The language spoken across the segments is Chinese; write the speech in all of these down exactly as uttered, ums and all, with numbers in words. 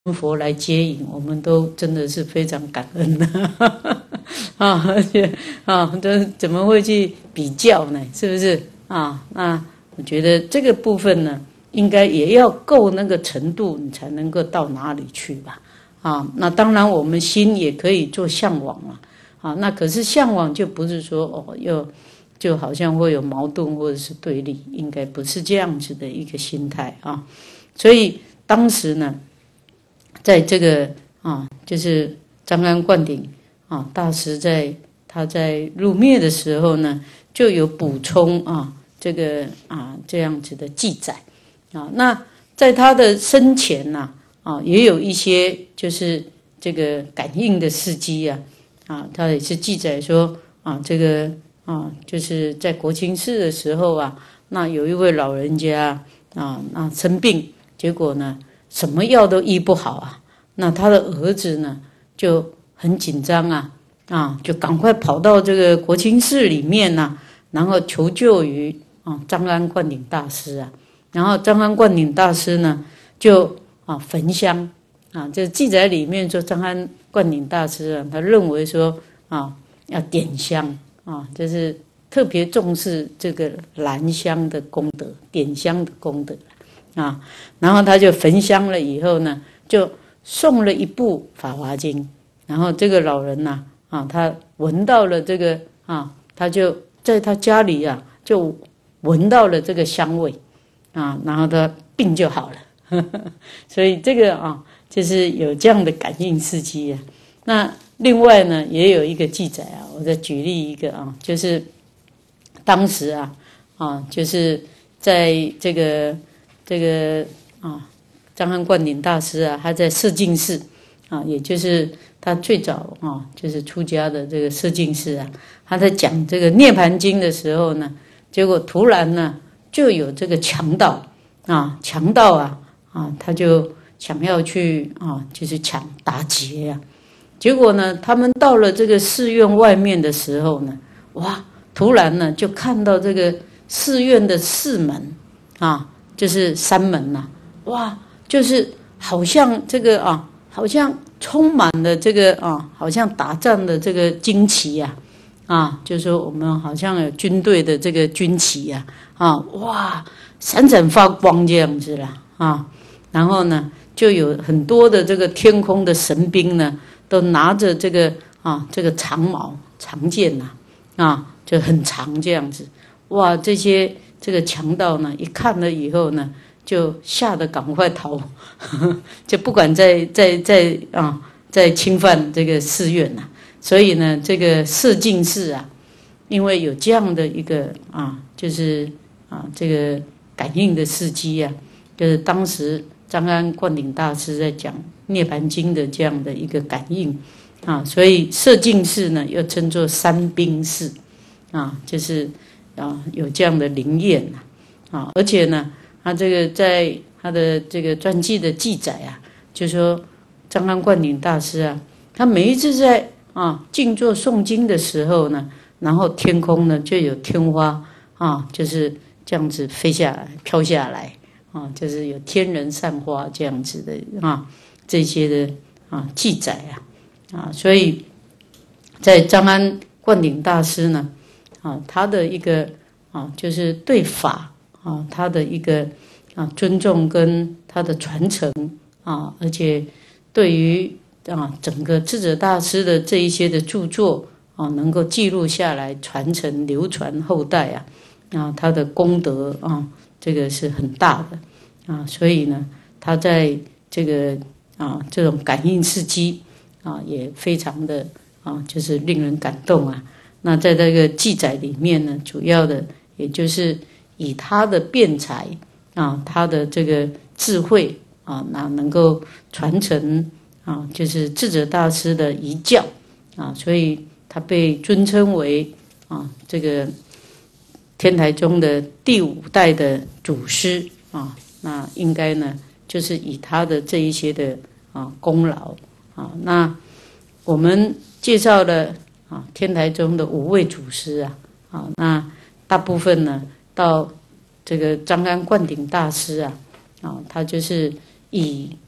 佛来接引，我们都真的是非常感恩的啊！而且啊，这怎么会去比较呢？是不是啊？那我觉得这个部分呢，应该也要够那个程度，你才能够到哪里去吧？啊，那当然我们心也可以做向往了啊。那可是向往就不是说哦，又就好像会有矛盾或者是对立，应该不是这样子的一个心态啊。所以当时呢。在这个啊，就是张安灌顶啊大师在他在入灭的时候呢，就有补充啊这个啊这样子的记载啊。那在他的生前呐 啊, 啊，也有一些就是这个感应的事迹啊啊，他也是记载说啊这个啊就是在国清寺的时候啊，那有一位老人家啊那生病，结果呢。什么药都医不好啊，那他的儿子呢就很紧张啊，啊，就赶快跑到这个国清寺里面呐、啊，然后求救于啊张安灌顶大师啊，然后张安灌顶大师呢就啊焚香啊，这记载里面说张安灌顶大师啊，他认为说啊要点香啊，就是特别重视这个燃香的功德，点香的功德。啊，然后他就焚香了以后呢，就送了一部《法华经》，然后这个老人呐、啊，啊，他闻到了这个啊，他就在他家里啊，就闻到了这个香味啊，然后他病就好了，呵呵，所以这个啊，就是有这样的感应事迹啊。那另外呢，也有一个记载啊，我再举例一个啊，就是当时啊，啊，就是在这个。这个啊，张安灌顶大师啊，他在摄净寺啊，也就是他最早啊，就是出家的这个摄净寺啊，他在讲这个《涅盘经》的时候呢，结果突然呢，就有这个强盗啊，强盗啊啊，他就想要去啊，就是抢打劫啊，结果呢，他们到了这个寺院外面的时候呢，哇，突然呢，就看到这个寺院的寺门啊。就是山门呐、啊，哇，就是好像这个啊，好像充满了这个啊，好像打仗的这个旌旗呀、啊，啊，就是说我们好像有军队的这个军旗呀、啊，啊，哇，闪闪发光这样子啦，啊，然后呢，就有很多的这个天空的神兵呢，都拿着这个啊，这个长矛长剑呐、啊，啊，就很长这样子，哇，这些。这个强盗呢，一看了以后呢，就吓得赶快逃，呵呵，就不管再再再啊，再侵犯这个寺院呐。所以呢，这个摄净寺啊，因为有这样的一个啊，就是啊这个感应的事迹啊，就是当时张安灌顶大师在讲《涅盘经》的这样的一个感应啊，所以摄净寺呢，又称作三兵寺啊，就是。啊，有这样的灵验呐，啊，而且呢，他这个在他的这个传记的记载啊，就说张安灌顶大师啊，他每一次在啊静坐诵经的时候呢，然后天空呢就有天花啊，就是这样子飞下来、飘下来啊，就是有天人散花这样子的啊，这些的啊记载啊啊，所以在张安灌顶大师呢。啊，他的一个啊，就是对法啊，他的一个啊尊重跟他的传承啊，而且对于啊整个智者大师的这一些的著作啊，能够记录下来、传承、流传后代啊，啊，他的功德啊，这个是很大的啊，所以呢，他在这个啊这种感应事迹啊，也非常的啊，就是令人感动啊。那在这个记载里面呢，主要的也就是以他的辩才啊，他的这个智慧啊，那能够传承啊，就是智者大师的遗教啊，所以他被尊称为啊这个天台宗的第五代的祖师啊。那应该呢，就是以他的这一些的啊功劳啊。那我们介绍了。啊，天台宗的五位祖师啊，啊，那大部分呢，到这个张安灌顶大师啊，啊，他就是以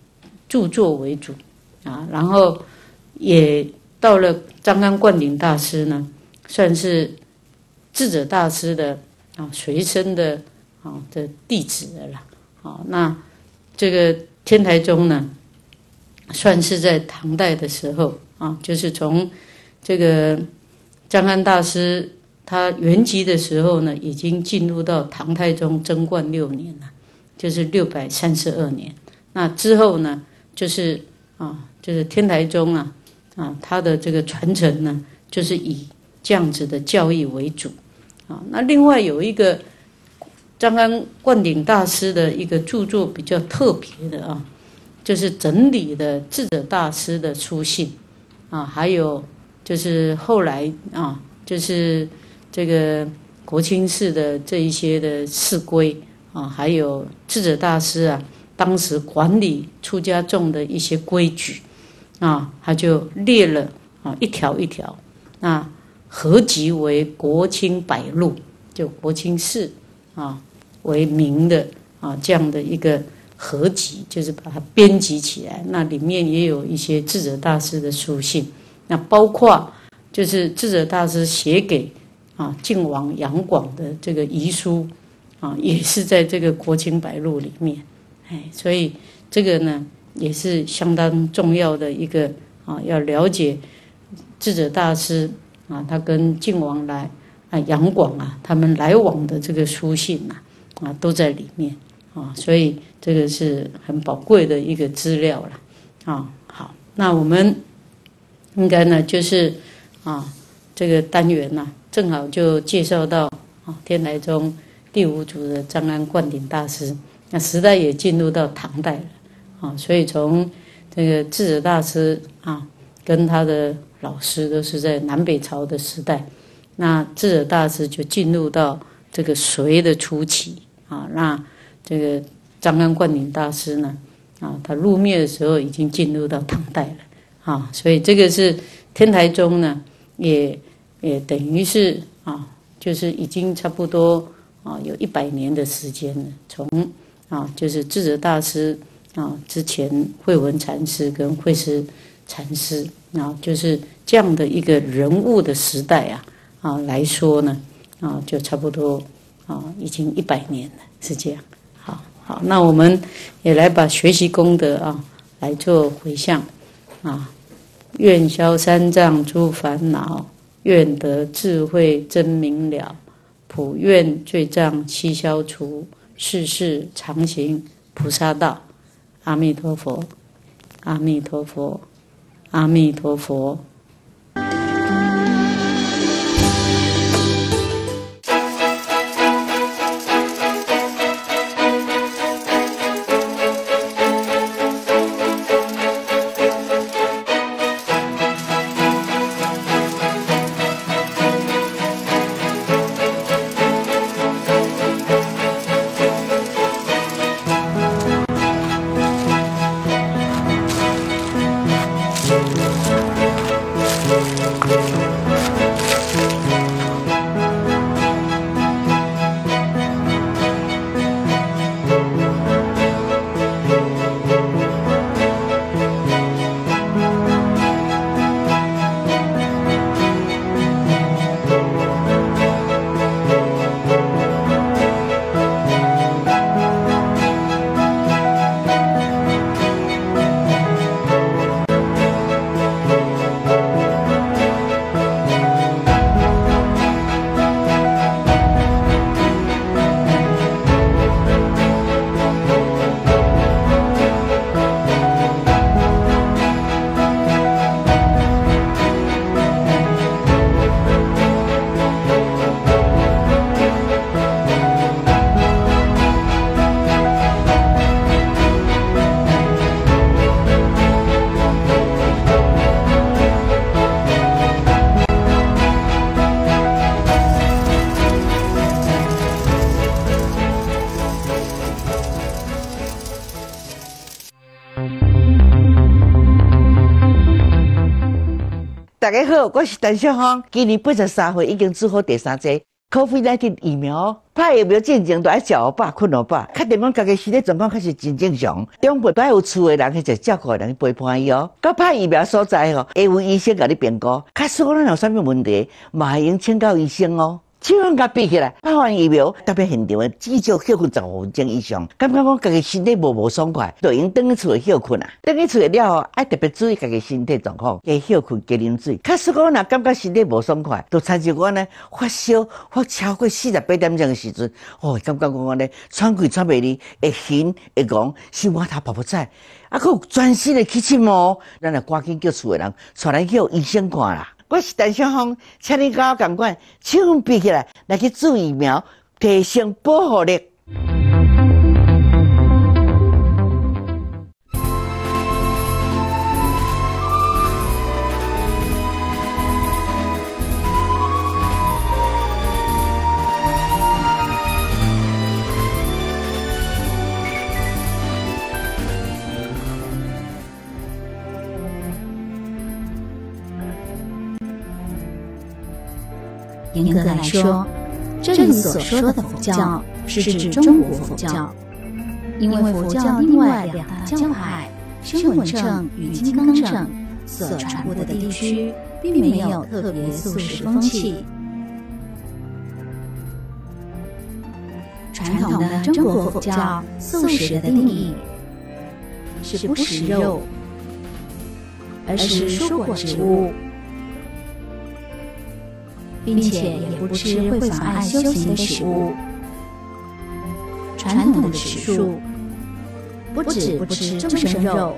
著作为主啊，然后也到了张安灌顶大师呢，算是智者大师的啊随身的啊的弟子了啦。啊，那这个天台宗呢，算是在唐代的时候啊，就是从这个张安大师他圆寂的时候呢，已经进入到唐太宗贞观六年了，就是六百三十二年。那之后呢，就是啊，就是天台宗啊啊，他的这个传承呢，就是以这样子的教义为主啊。那另外有一个张安灌顶大师的一个著作比较特别的啊，就是整理的智者大师的书信啊，还有就是后来啊，就是这个国清寺的这一些的寺规啊，还有智者大师啊，当时管理出家众的一些规矩啊，他就列了啊一条一条，那合集为国清百录，就国清寺啊为名的啊这样的一个合集，就是把它编辑起来。那里面也有一些智者大师的书信，那包括就是智者大师写给啊晋王杨广的这个遗书啊，也是在这个国清百录里面。哎，所以这个呢也是相当重要的一个啊，要了解智者大师啊，他跟晋王来啊杨广啊他们来往的这个书信啊啊都在里面啊，所以这个是很宝贵的一个资料了啊。好，那我们应该呢就是啊这个单元呢、啊、正好就介绍到啊天台宗第五祖的张安灌顶大师，那时代也进入到唐代了啊，所以从这个智者大师啊跟他的老师都是在南北朝的时代，那智者大师就进入到这个隋的初期啊，那这个张安灌顶大师呢啊，他入灭的时候已经进入到唐代了啊，所以这个是天台宗呢也也等于是啊，就是已经差不多啊有一百年的时间了，从啊就是智者大师啊之前慧文禅师跟慧思禅师啊，就是这样的一个人物的时代啊啊来说呢啊，就差不多啊已经一百年了，是这样。好，好，那我们也来把学习功德啊来做回向啊，愿消三障诸烦恼，愿得智慧真明了，普愿罪障悉消除，世世常行菩萨道。阿弥陀佛，阿弥陀佛，阿弥陀佛。 大家好，我是陈小芳，今年八十三岁，已经做好第三剂。 COVID 十九 疫苗，拍疫苗进前都爱食好饱、困好饱，确定讲家己身体状况确实真正常。中部都爱有厝的人去食照顾的人去陪伴伊哦。到拍疫苗所在吼，会有医生甲你评估，假使讲咱有啥物问题，嘛会用请教医生哦。手向甲闭起来，拍完疫苗，特别现场的至少休困十五分钟以上。感觉讲家己身体无无爽快，就用转去厝休困啊。转去厝了后，爱特别注意家己身体状况，加休困，加啉水。假使讲若感觉身体无爽快，就参照我呢发烧发超过四十八点钟的时阵，哦，感觉讲呢喘气喘袂离，会晕会戆，心肝头泡泡菜，啊，佮有全身的起疹毛，咱就赶紧叫厝的人带来叫医生看啦。我是陈小芳，请你甲我共款，手闭起来，来去注疫苗，提升保护力。 严格来说，这里所说的佛教是指中国佛教，因为佛教另外两大教派声闻乘与金刚乘所传播的地区，并没有特别素食风气。传统的中国佛教素食的定义是不食肉，而是蔬果植物，并且也不吃会妨碍修行的食物。传统的食素不止不吃众生肉，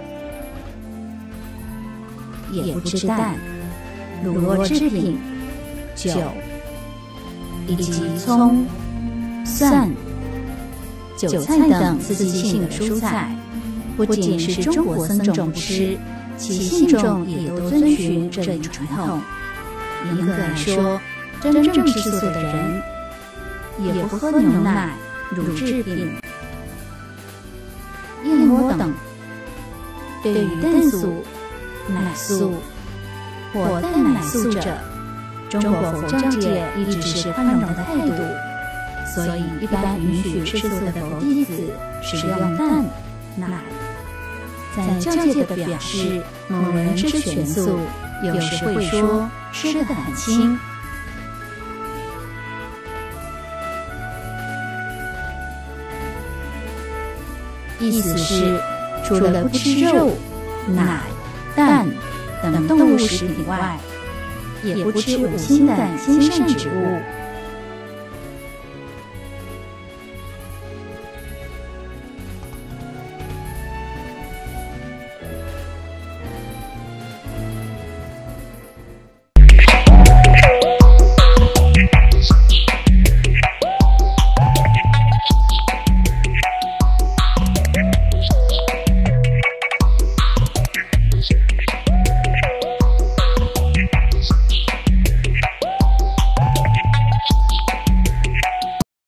也不吃蛋、乳酪制品、酒，以及葱、蒜、韭菜等刺激性的蔬菜。不仅是中国僧众不吃，其信众也都遵循这一传统。严格来说，真正吃素的人也不喝牛奶、乳制品、燕窝等。对于蛋素、奶素或蛋奶素者，中国佛教界一直是宽容的态度，所以一般允许吃素的佛弟子使用蛋、奶。在教界的表示，某人吃全素，有时会说吃得很轻。意思是，除了不吃肉、奶、蛋等动物食品外，也不吃五辛的鲜善植物。